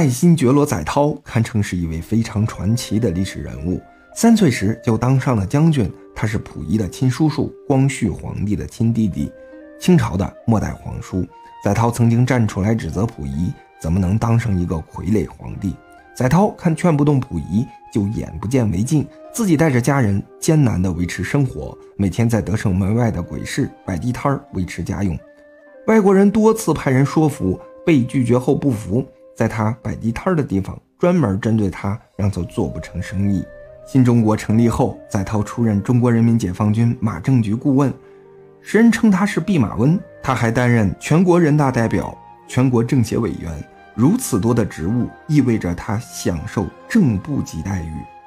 爱新觉罗载涛堪称是一位非常传奇的历史人物。3岁时就当上了将军，他是溥仪的亲叔叔，光绪皇帝的亲弟弟，清朝的末代皇叔。载涛曾经站出来指责溥仪怎么能当上一个傀儡皇帝。载涛看劝不动溥仪，就眼不见为净，自己带着家人艰难地维持生活，每天在德胜门外的鬼市摆地摊维持家用。外国人多次派人说服，被拒绝后不服，在他摆地摊的地方专门针对他，让他做不成生意。新中国成立后，载涛出任中国人民解放军马政局顾问，时人称他是弼马温。他还担任全国人大代表、全国政协委员，如此多的职务意味着他享受正部级待遇。